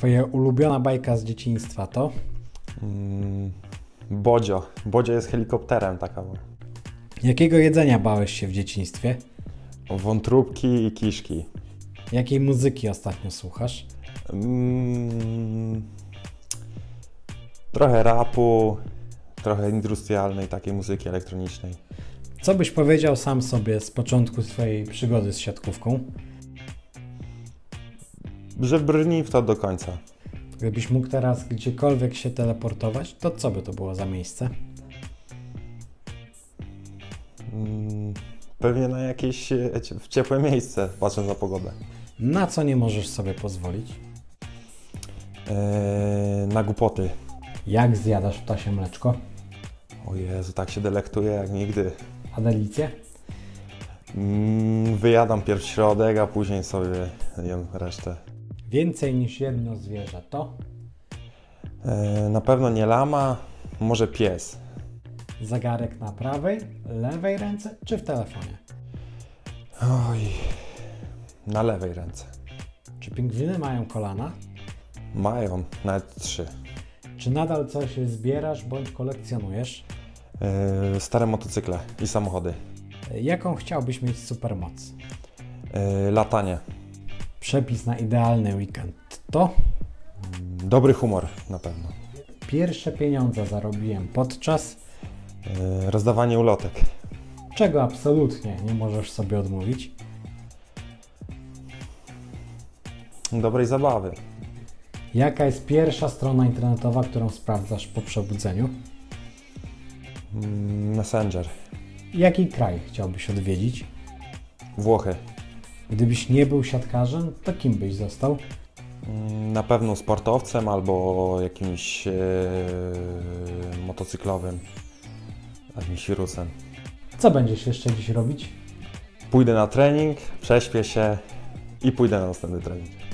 Twoja ulubiona bajka z dzieciństwa to? Bodzio. Bodzio jest helikopterem, taka. Jakiego jedzenia bałeś się w dzieciństwie? Wątróbki i kiszki. Jakiej muzyki ostatnio słuchasz? Trochę rapu, trochę industrialnej, takiej muzyki elektronicznej. Co byś powiedział sam sobie z początku twojej przygody z siatkówką? Że brnij w to do końca. Gdybyś mógł teraz gdziekolwiek się teleportować, to co by to było za miejsce? Pewnie na jakieś ciepłe miejsce, patrząc na pogodę. Na co nie możesz sobie pozwolić? Na głupoty. Jak zjadasz ptasie mleczko? O Jezu, tak się delektuję jak nigdy. A delicje? Wyjadam pierw środek, a później sobie jem resztę. Więcej niż jedno zwierzę to? Na pewno nie lama, może pies. Zegarek na prawej, lewej ręce czy w telefonie? Oj, na lewej ręce. Czy pingwiny mają kolana? Mają, nawet 3. Czy nadal coś zbierasz bądź kolekcjonujesz? Stare motocykle i samochody. Jaką chciałbyś mieć supermoc? Latanie. Przepis na idealny weekend to? Dobry humor na pewno. Pierwsze pieniądze zarobiłem podczas Rozdawanie ulotek. czego absolutnie nie możesz sobie odmówić. Dobrej zabawy. Jaka jest pierwsza strona internetowa, którą sprawdzasz po przebudzeniu? Messenger. Jaki kraj chciałbyś odwiedzić? Włochy. Gdybyś nie był siatkarzem, to kim byś został? Na pewno sportowcem albo jakimś motocyklowym, jakimś wirusem. Co będziesz jeszcze dziś robić? Pójdę na trening, prześpię się i pójdę na następny trening.